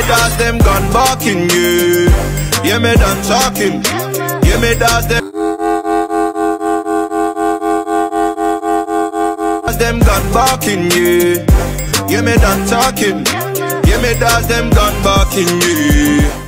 me dance them gun barking, yeah. Yeah, me done talking. Yeah, me dance them gun barking, yeah. Yeah, me done talking. Yeah, me dance them gun barking, yeah.